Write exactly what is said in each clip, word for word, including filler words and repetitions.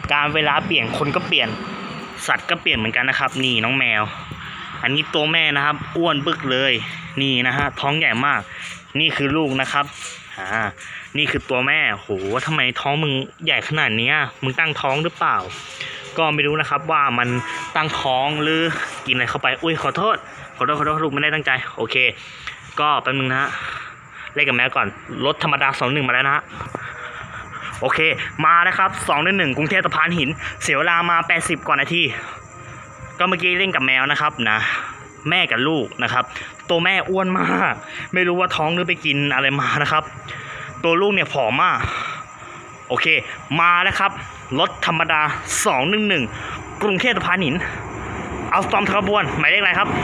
การเวลาเปลี่ยนคนก็เปลี่ยนสัตว์ก็เปลี่ยนเหมือนกันนะครับนี่น้องแมวอันนี้ตัวแม่นะครับอ้วนบึกเลยนี่นะฮะท้องใหญ่มากนี่คือลูกนะครับอ่านี่คือตัวแม่โหทำไมท้องมึงใหญ่ขนาดนี้มึงตั้งท้องหรือเปล่าก็ไม่รู้นะครับว่ามันตั้งท้องหรือกินอะไรเข้าไปอุ้ยขอโทษขอโทษขอโทษลูกไม่ได้ตั้งใจโอเคก็แป๊บนึงนะฮะเล่นกับแมวก่อนรถธรรมดาสองหนึ่งมาแล้วนะฮะโอเคมานะครับสองหนึ่งหนึ่งกรุงเทพสะพานหินเสียเวลามาแปดสิบกว่านาทีก็เมื่อกี้เล่นกับแมวนะครับนะแม่กับลูกนะครับตัวแม่อ้วนมากไม่รู้ว่าท้องหรือไปกินอะไรมานะครับตัวลูกเนี่ยผอมมากโอเคมาแล้วครับรถธรรมดาสองหนึ่งหนึ่งกรุงเทพสะพานหินเอาสตอมขบวนหมายเลขอะไรครับ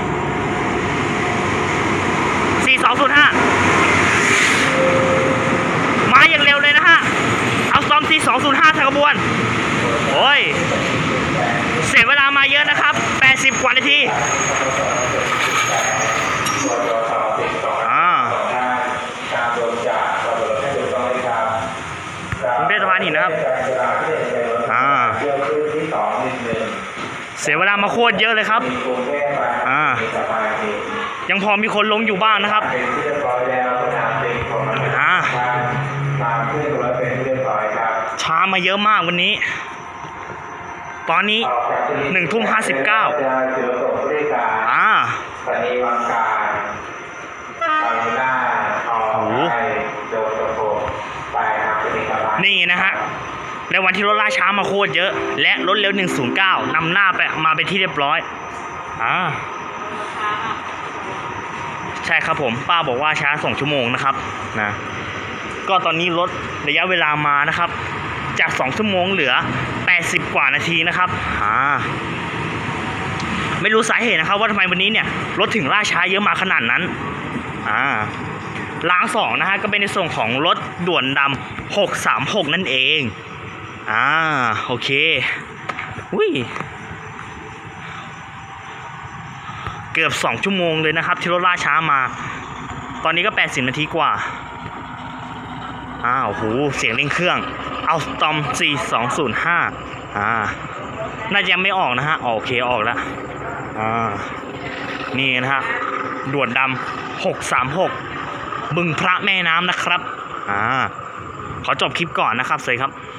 สี่สองศูนย์ห้ามาอย่างเร็วเลยนะฮะเอาสตอมสี่สองศูนย์ห้าขบวนโอ้ยเสียเวลามาเยอะนะครับแปดสิบกว่านาทีอ่ากรุงเทพสะพานหินนะครับอ่าเสียเวลามาโคตรเยอะเลยครับอ่ายังพอมีคนลงอยู่บ้างนะครับอ่าช้ามาเยอะมากวันนี้ตอนนี้หนึ่งทุ่มห้าสิบเก้าอ่าโอ้โหนี่นะฮะในวันที่รถล่าช้ามาโคตรเยอะและรถเร็วหนึ่งศูนย์เก้านำหน้าไปมาเป็นที่เรียบร้อยอ่าใช่ครับผมป้าบอกว่าช้าสองชั่วโมงนะครับนะก็ตอนนี้ลดระยะเวลามานะครับจากสองชั่วโมงเหลือแปดสิบกว่านาทีนะครับอ่าไม่รู้สาเหตุนะครับว่าทำไมวันนี้เนี่ยรถถึงล่าช้าเยอะมาขนาดนั้นอ่าล้างสองนะฮะก็เป็นในส่วนของรถด่วนดำหกสามหกนั่นเองอ่าโอเคอุ้ยเกือบสองชั่วโมงเลยนะครับที่รถล่าช้ามาตอนนี้ก็แปดสิบนาทีกว่าอ้าวโหเสียงเร่งเครื่องเอาสตอมสี่สองศูนย์ห้าอ่าน่าจะยังไม่ออกนะฮะโอเคออกแล้วอ่านี่นะฮะด่วนดำหกสามหกบึงพระแม่น้ำนะครับอ่าขอจบคลิปก่อนนะครับสวัสดีครับ